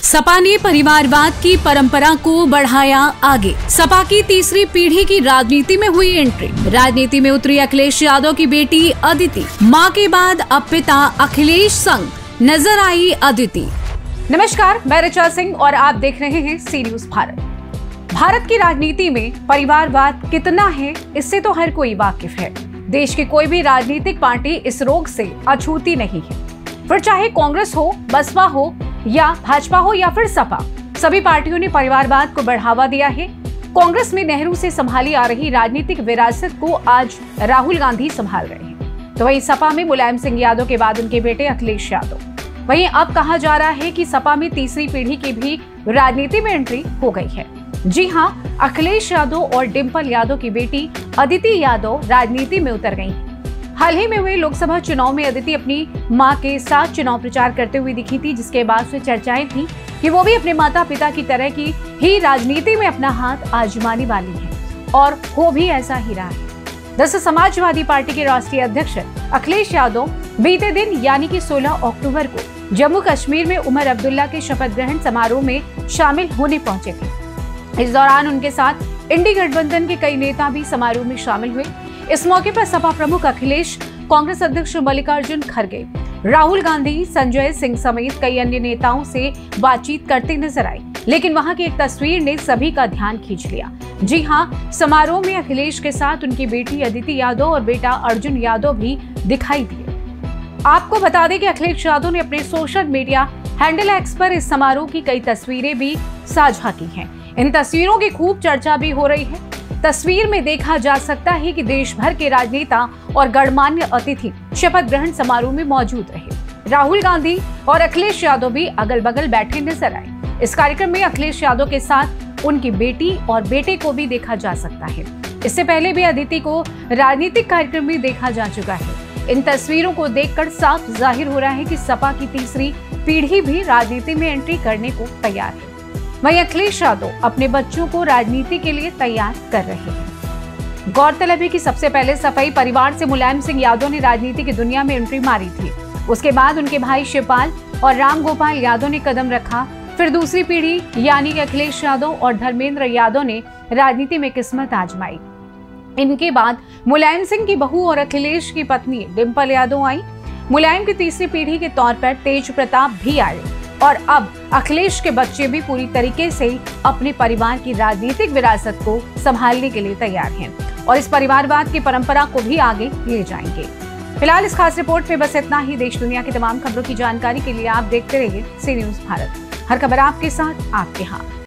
सपा ने परिवारवाद की परंपरा को बढ़ाया आगे। सपा की तीसरी पीढ़ी की राजनीति में हुई एंट्री। राजनीति में उतरी अखिलेश यादव की बेटी अदिति। मां के बाद अब पिता अखिलेश संग नजर आई अदिति। नमस्कार, मैं ऋचा सिंह और आप देख रहे हैं सी न्यूज भारत। भारत की राजनीति में परिवारवाद कितना है, इससे तो हर कोई वाकिफ है। देश की कोई भी राजनीतिक पार्टी इस रोग से अछूती नहीं है। फिर चाहे कांग्रेस हो, बसपा हो या भाजपा हो या फिर सपा, सभी पार्टियों ने परिवारवाद को बढ़ावा दिया है। कांग्रेस में नेहरू से संभाली आ रही राजनीतिक विरासत को आज राहुल गांधी संभाल रहे हैं, तो वहीं सपा में मुलायम सिंह यादव के बाद उनके बेटे अखिलेश यादव। वहीं अब कहा जा रहा है कि सपा में तीसरी पीढ़ी की भी राजनीति में एंट्री हो गई है। जी हां, अखिलेश यादव और डिंपल यादव की बेटी अदिति यादव राजनीति में उतर गई हैं। हाल ही में हुए लोकसभा चुनाव में अदिति अपनी मां के साथ चुनाव प्रचार करते हुए दिखी थी, जिसके बाद से चर्चाएं थी कि वो भी अपने माता पिता की तरह की ही राजनीति में अपना हाथ आजमाने वाली है, और हो भी ऐसा ही रहा है। दरअसल समाजवादी पार्टी के राष्ट्रीय अध्यक्ष अखिलेश यादव बीते दिन यानी कि 16 अक्टूबर को जम्मू कश्मीर में उमर अब्दुल्ला के शपथ ग्रहण समारोह में शामिल होने पहुंचे थे। इस दौरान उनके साथ इंडी गठबंधन के कई नेता भी समारोह में शामिल हुए। इस मौके पर सपा प्रमुख अखिलेश, कांग्रेस अध्यक्ष मल्लिकार्जुन खड़गे, राहुल गांधी, संजय सिंह समेत कई अन्य नेताओं से बातचीत करते नजर आए। लेकिन वहां की एक तस्वीर ने सभी का ध्यान खींच लिया। जी हां, समारोह में अखिलेश के साथ उनकी बेटी अदिति यादव और बेटा अर्जुन यादव भी दिखाई दिए। आपको बता दें कि अखिलेश यादव ने अपने सोशल मीडिया हैंडल एक्स पर इस समारोह की कई तस्वीरें भी साझा की हैं। इन तस्वीरों की खूब चर्चा भी हो रही है। तस्वीर में देखा जा सकता है कि देश भर के राजनेता और गणमान्य अतिथि शपथ ग्रहण समारोह में मौजूद रहे। राहुल गांधी और अखिलेश यादव भी अगल बगल बैठे नजर आए। इस कार्यक्रम में अखिलेश यादव के साथ उनकी बेटी और बेटे को भी देखा जा सकता है। इससे पहले भी अदिति को राजनीतिक कार्यक्रम में देखा जा चुका है। इन तस्वीरों को देखकर साफ जाहिर हो रहा है कि सपा की तीसरी पीढ़ी भी राजनीति में एंट्री करने को तैयार है। वहीं अखिलेश यादव अपने बच्चों को राजनीति के लिए तैयार कर रहे हैं। गौरतलब है कि सबसे पहले सफाई परिवार से मुलायम सिंह यादव ने राजनीति की दुनिया में एंट्री मारी थी। उसके बाद उनके भाई शिवपाल और राम गोपाल यादव ने कदम रखा। फिर दूसरी पीढ़ी यानी कि अखिलेश यादव और धर्मेंद्र यादव ने राजनीति में किस्मत आजमाई। इनके बाद मुलायम सिंह की बहू और अखिलेश की पत्नी डिंपल यादव आई। मुलायम की तीसरी पीढ़ी के तौर पर तेज प्रताप भी आए, और अब अखिलेश के बच्चे भी पूरी तरीके से अपने परिवार की राजनीतिक विरासत को संभालने के लिए तैयार हैं और इस परिवारवाद की परंपरा को भी आगे ले जाएंगे। फिलहाल इस खास रिपोर्ट में बस इतना ही। देश दुनिया की तमाम खबरों की जानकारी के लिए आप देखते रहिए सी न्यूज भारत। हर खबर आपके साथ, आपके हाथ।